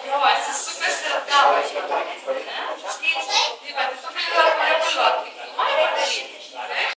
Jo, atsisukas ir atgal važiuoja, ne? Tai va, tai tu gali pareguliuoti.